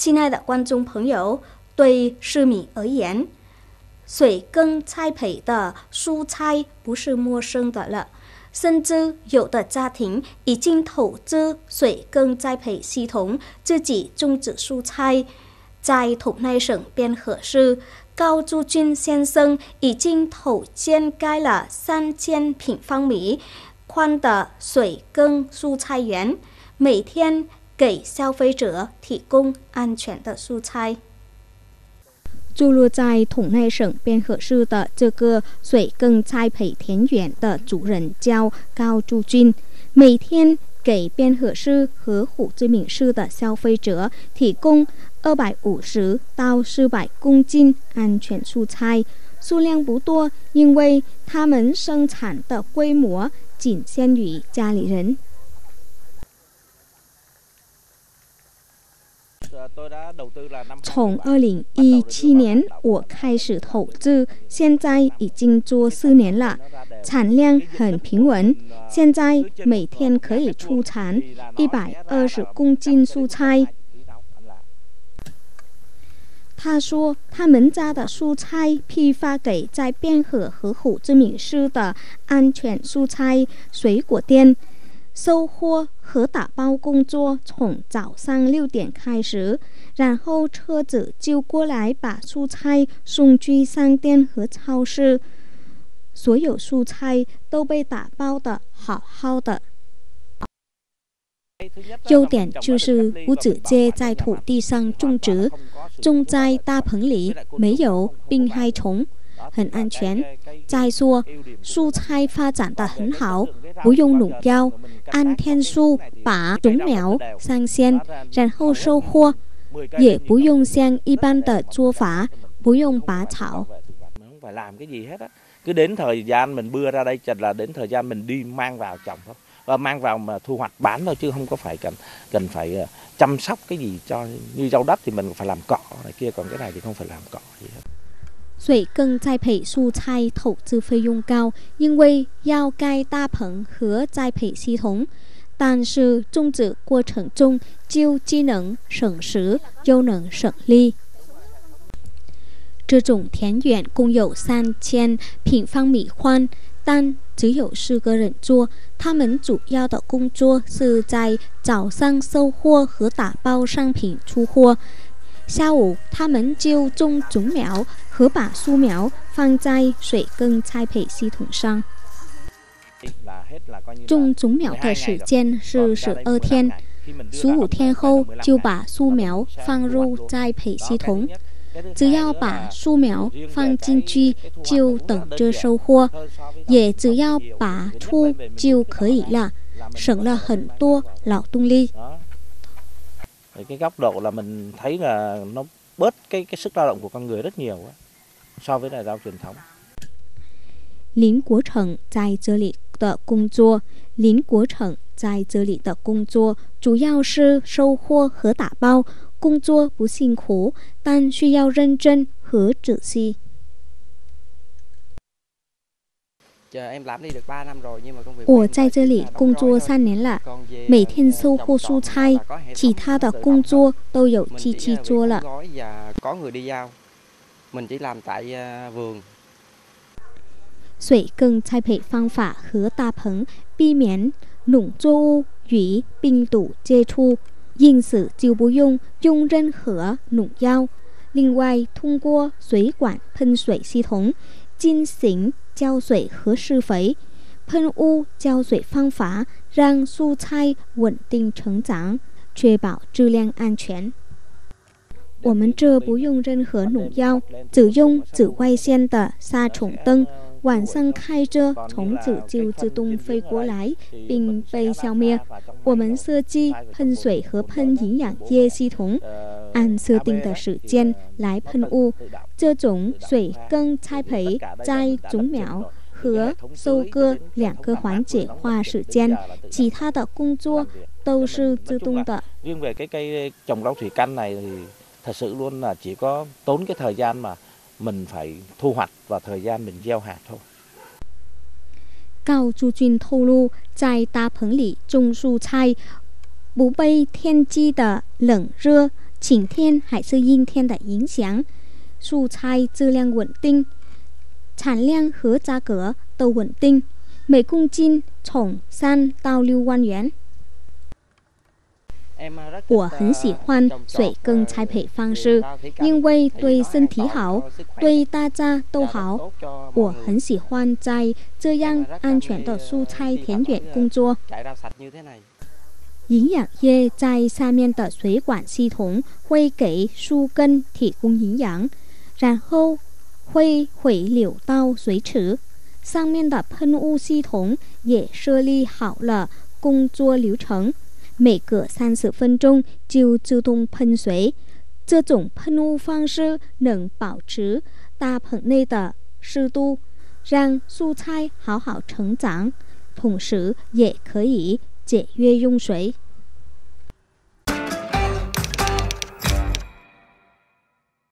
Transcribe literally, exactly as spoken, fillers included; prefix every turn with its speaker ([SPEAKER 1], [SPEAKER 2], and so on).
[SPEAKER 1] 亲爱的观众朋友，对市民而言，水耕栽培的蔬菜不是陌生的了，甚至有的家庭已经投资水耕栽培系统，自己种植蔬菜。在同内省边河市，高柱军先生已经投建盖了三千平方米宽的水耕蔬菜园，每天给消费者提供安全的蔬菜。坐落在同内省边河市的这个水耕栽培田园的主人叫高柱军，每天给边河市和胡志明市的消费者提供二百五十到四百公斤安全蔬菜，数量不多，因为他们生产的规模仅限于家里人。从二零一七年我开始投资，现在已经做四年了，产量很平稳，现在每天可以出产一百二十公斤蔬菜。他说，他们家的蔬菜批发给在边河和胡志明市的安全蔬菜水果店。收货和打包工作从早上六点开始，然后车子就过来把蔬菜送去商店和超市。所有蔬菜都被打包的好好的。优点就是不直接在土地上种植，种在大棚里，没有病害虫，很安全。再说，蔬菜发展得很好，不用农药，按天数把种苗上线，然后收获，也不用像一般的做法，不用拔草。
[SPEAKER 2] Cứ đến thời gian mình bưa ra đây chật là đến thời gian mình đi mang vào trồng thôi, và mang vào mà thu hoạch bán thôi, chứ không có phải cần cần phải chăm sóc cái gì cho như rau đất thì mình phải làm cỏ này kia, còn cái này thì không phải làm cỏ gì hết.
[SPEAKER 1] 水耕栽培蔬菜投资费用高，因为要盖大棚和栽培系统，但是种植过程中就既能省时又能省力。这种田园共有三千平方米宽，但只有四个人做。他们主要的工作是在早上收货和打包商品出货，下午他们就种种苗和把蔬苗放在水耕栽培系统上。种种苗的时间是十二天，十五天后就把蔬苗放入栽培系统。只要把蔬苗放进去就等着收获，也只要拔出就可以了，省了很多劳动力。
[SPEAKER 2] Cái góc độ là mình thấy là nó bớt cái cái sức lao động của con người rất nhiều so với là rau truyền thống。
[SPEAKER 1] 林国成在这里的工作，林国成在这里的工作主要是收获和打包。工作不辛苦，但需要认真和仔细。我在这里工作三年了，每天收获蔬菜，其他的工作都有机器做了。水耕栽培方法和大棚避免农作物与病毒接触，因此就不用用任何农药。另外，通过水管喷水系统进行浇水和施肥，喷雾浇水方法让蔬菜稳定成长，确保质量安全。我们这不用任何农药，只用紫外线的杀虫灯，晚上开着，虫子就自动飞过来并被消灭。我们设计喷水和喷营养液系统，按设定的时间来喷雾。这种水耕栽培在种苗和收割两个环节花时间，其他的工作都是自动的。
[SPEAKER 2] Riêng về cái cây trồng rau thủy canh này thì thật sự luôn là chỉ có tốn cái thời gian mà mình phải thu hoạch và thời gian mình gieo hạt thôi。
[SPEAKER 1] 高朱军透露，在大棚里种蔬菜，不被天气的冷热晴天还是阴天的影响，蔬菜质量稳定，产量和价格都稳定，每公斤从三到六万元。我很喜欢水耕栽培方式，因为对身体好，对大家都好。我很喜欢在这样安全的蔬菜田园工作。营养液在下面的水管系统会给树根提供营养，然后会回流到水池。上面的喷雾系统也设立好了工作流程。每隔三十分钟就自动喷水，这种喷雾方式能保持大棚内的湿度，让蔬菜好好成长，同时也可以节约用水。